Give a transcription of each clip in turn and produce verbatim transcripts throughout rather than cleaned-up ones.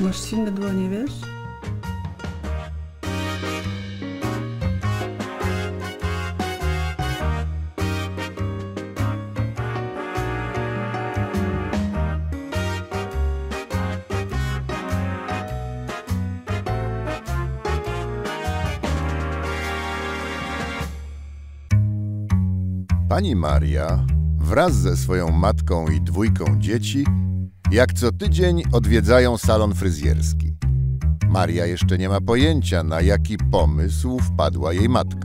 Masz silne dłonie, wiesz? Pani Maria wraz ze swoją matką i dwójką dzieci jak co tydzień odwiedzają salon fryzjerski. Maria jeszcze nie ma pojęcia, na jaki pomysł wpadła jej matka.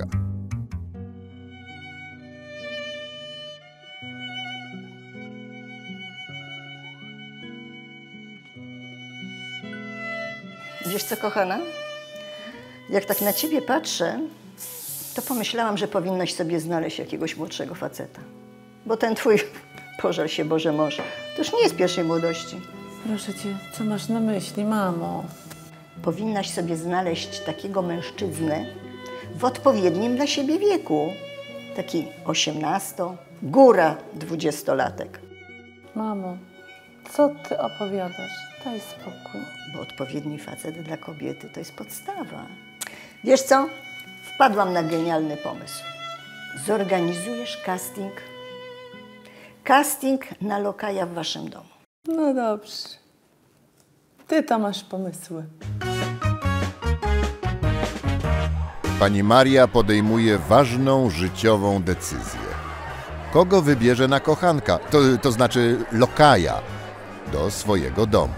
Wiesz co, kochana? Jak tak na ciebie patrzę, to pomyślałam, że powinnaś sobie znaleźć jakiegoś młodszego faceta. Bo ten twój, pożal się Boże może, to już nie jest pierwszej młodości. Proszę cię, co masz na myśli, mamo? Powinnaś sobie znaleźć takiego mężczyznę w odpowiednim dla siebie wieku. Taki osiemnasto, góra dwudziestolatek. Mamo, co ty opowiadasz? Daj spokój. Bo odpowiedni facet dla kobiety to jest podstawa. Wiesz co? Wpadłam na genialny pomysł. Zorganizujesz casting. Casting na lokaja w waszym domu. No dobrze. Ty to masz pomysły. Pani Maria podejmuje ważną życiową decyzję. Kogo wybierze na kochanka, to, to znaczy lokaja, do swojego domu.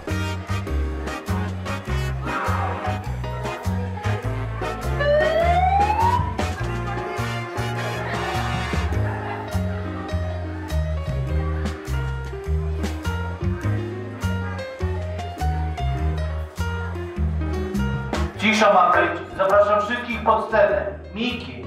Cisza ma być. Zapraszam wszystkich pod scenę. Miki.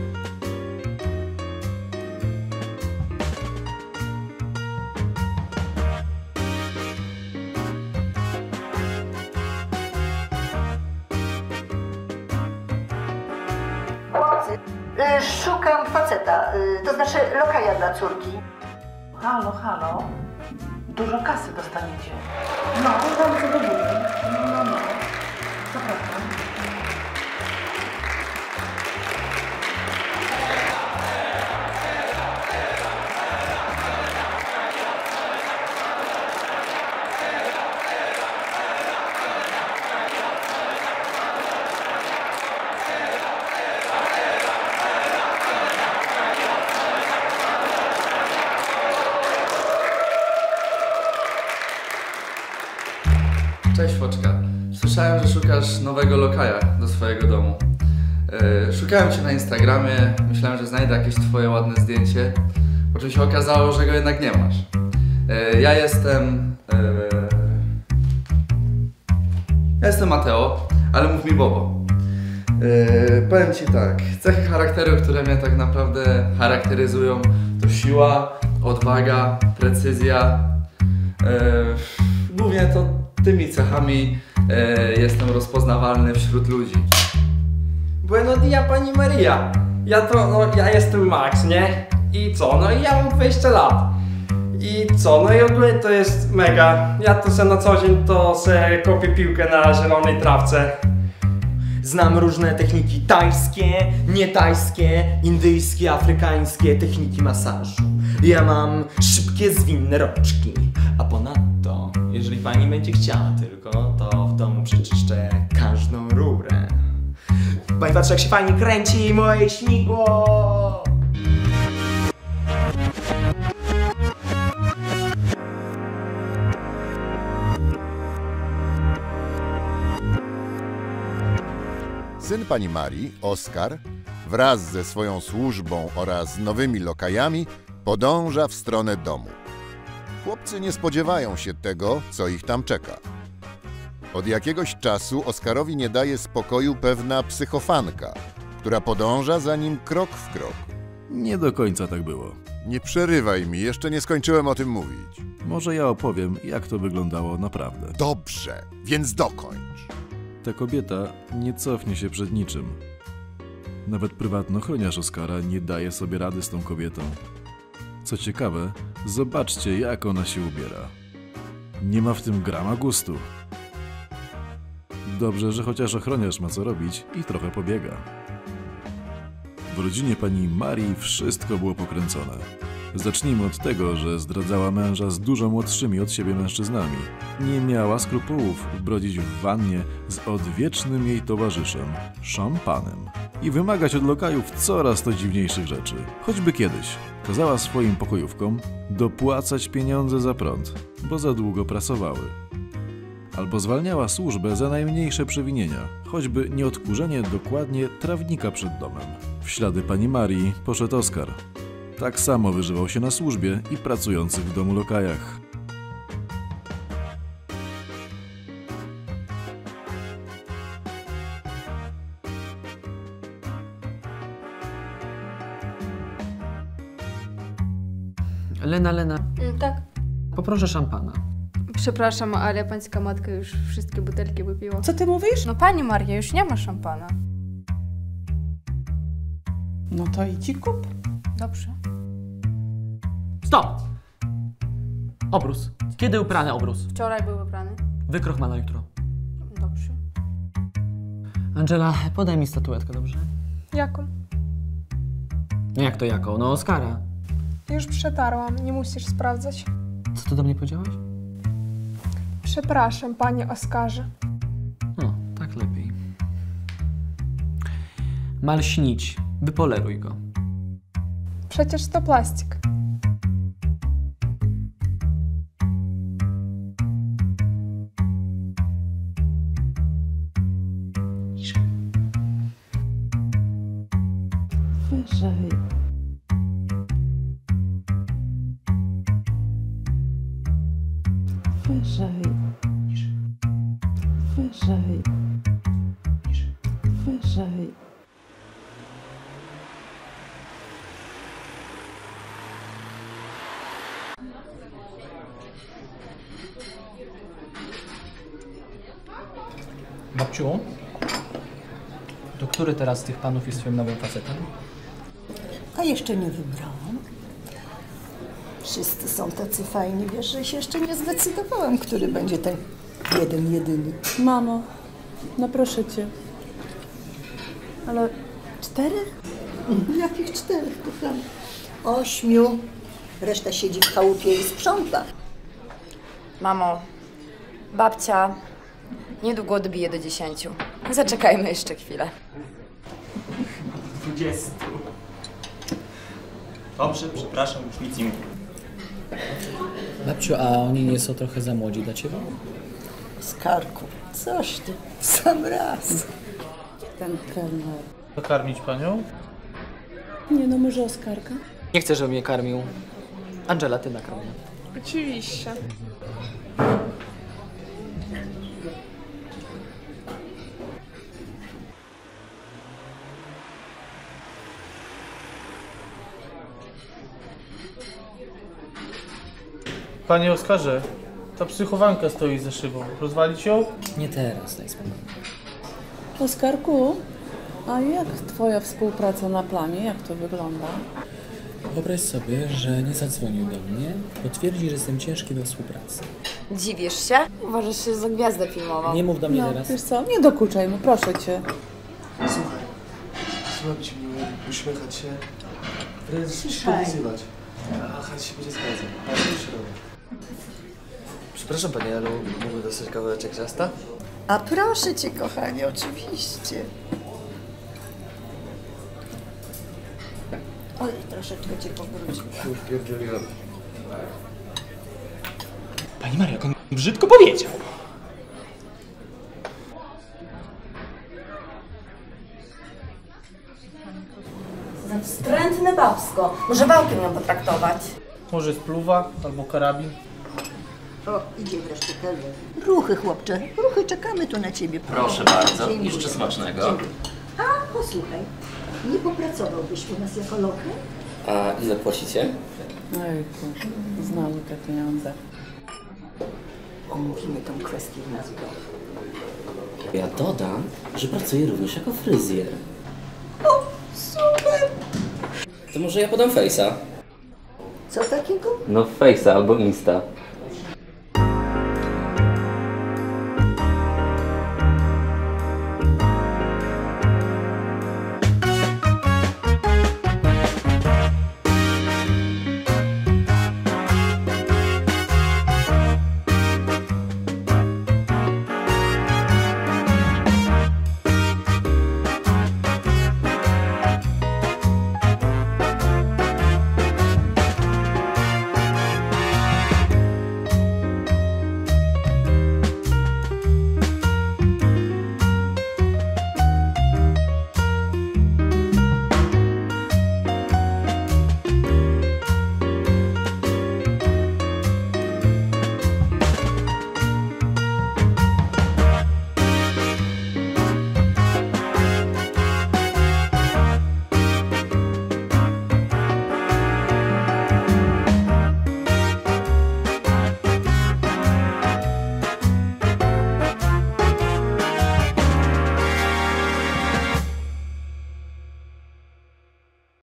Chłopcy, y, szukam faceta, y, to znaczy lokaja dla córki. Halo, halo. Dużo kasy dostaniecie. No, bardzo dobrze. No, no, no. Zapraszam. Cześć Foczka. Słyszałem, że szukasz nowego lokaja do swojego domu. Yy, szukałem cię na Instagramie, myślałem, że znajdę jakieś twoje ładne zdjęcie, po czym się okazało, że go jednak nie masz. Yy, ja jestem... Yy, ja jestem Mateo, ale mów mi Bobo. Yy, powiem ci tak, cechy charakteru, które mnie tak naprawdę charakteryzują, to siła, odwaga, precyzja. Yy, głównie to tymi cechami e, jestem rozpoznawalny wśród ludzi. Bueno dia, pani Maria. Ja to, no, ja jestem Max, nie? I co? No i ja mam dwadzieścia lat. I co? No i ogólnie to jest mega. Ja to se na co dzień to se kopię piłkę na zielonej trawce. Znam różne techniki tajskie, nietajskie, indyjskie, afrykańskie, techniki masażu. Ja mam szybkie, zwinne rączki. A ponadto, jeżeli pani będzie chciała tylko, to w domu przeczyszczę każdą rurę. Pani patrzy, jak się fajnie kręci moje śmigło! Syn pani Marii, Oskar, wraz ze swoją służbą oraz nowymi lokajami podąża w stronę domu. Chłopcy nie spodziewają się tego, co ich tam czeka. Od jakiegoś czasu Oskarowi nie daje spokoju pewna psychofanka, która podąża za nim krok w krok. Nie do końca tak było. Nie przerywaj mi, jeszcze nie skończyłem o tym mówić. Może ja opowiem, jak to wyglądało naprawdę. Dobrze, więc dokończ. Ta kobieta nie cofnie się przed niczym. Nawet prywatny ochroniarz Oskara nie daje sobie rady z tą kobietą. Co ciekawe, zobaczcie, jak ona się ubiera. Nie ma w tym grama gustu. Dobrze, że chociaż ochroniarz ma co robić i trochę pobiega. W rodzinie pani Marii wszystko było pokręcone. Zacznijmy od tego, że zdradzała męża z dużo młodszymi od siebie mężczyznami. Nie miała skrupułów brodzić w wannie z odwiecznym jej towarzyszem, szampanem. I wymagać od lokajów coraz to dziwniejszych rzeczy. Choćby kiedyś kazała swoim pokojówkom dopłacać pieniądze za prąd, bo za długo prasowały. Albo zwalniała służbę za najmniejsze przewinienia, choćby nieodkurzenie dokładnie trawnika przed domem. W ślady pani Marii poszedł Oskar. Tak samo wyżywał się na służbie i pracujących w domu lokajach. Lena, Lena, Mm, tak. poproszę szampana. Przepraszam, ale pańska matka już wszystkie butelki wypiła. Co ty mówisz? No pani Maria, już nie ma szampana. No to idź i kup. Dobrze. Stop! Obrus. Kiedy uprany obrus? Wczoraj był wybrany. Wykroch ma na jutro. Dobrze. Angela, podaj mi statuetkę, dobrze? Jaką? No jak to jaką? No Oskara. Już przetarłam, nie musisz sprawdzać. Co ty do mnie powiedziałaś? Przepraszam, panie Oskarze. No, tak lepiej. Mal śnić. Wypoleruj go. Przecież to plastik. Wyżej. Wyżej. Wyżej. Wyżej. Babciu, to który teraz z tych panów jest twoim nowym facetem? A jeszcze nie wybrałam. Wszyscy są tacy fajni, wiesz, że się jeszcze nie zdecydowałam, który będzie ten jeden, jedyny. Mamo, no proszę cię. Ale czterech? Jakich czterech, kochana? Ośmiu. Reszta siedzi w chałupie i sprząta. Mamo, babcia niedługo odbije do dziesięciu. Zaczekajmy jeszcze chwilę. Dwudziestu. Dobrze, przepraszam, już nic nie mówię. Babciu, a oni nie są trochę za młodzi dla ciebie? Oskarku, coś ty, w sam raz. Ten kelner. Pokarmić panią? Nie no, może Oskarka? Nie chcę, żeby mnie karmił. Angela, ty nakarm mnie. Oczywiście. Panie Oskarze, ta psychowanka stoi za szybą. Rozwalić ją? Nie teraz, daj spokój. Oskarku, a jak twoja współpraca na planie? Jak to wygląda? Wyobraź sobie, że nie zadzwonił do mnie, bo twierdzi, że jestem ciężki do współpracy. Dziwisz się? Uważasz się za gwiazdę filmową. Nie mów do mnie No, teraz. wiesz co, nie dokuczaj mu, proszę cię. Słuchaj, słuchaj miły, uśmiechać się, wręcz podlizywać. A chęć się będzie zgadzał. Ale to się robi. Przepraszam pani, ale mógłby dostać kawałeczek ciasta? A proszę cię, kochanie, oczywiście. Oj, troszeczkę cię pobrudził. Już pierdzieliłem. Pani Maria, jak on brzydko powiedział. Za wstrętne babsko. Może wałkiem ją potraktować. Może spluwa albo karabin. O, idzie wreszcie kelner. Ruchy, chłopcze, ruchy, czekamy tu na ciebie. Proszę bardzo, Dziękuję. jeszcze smacznego. Dziękuję. A, posłuchaj, nie popracowałbyś u nas jako lokal? A ile płacicie? Ojku, znowu te pieniądze. Omówimy tą kwestię w nazwie. Ja dodam, że pracuję również jako fryzjer. O, super! To może ja podam fejsa? Co takiego? No fejsa albo insta.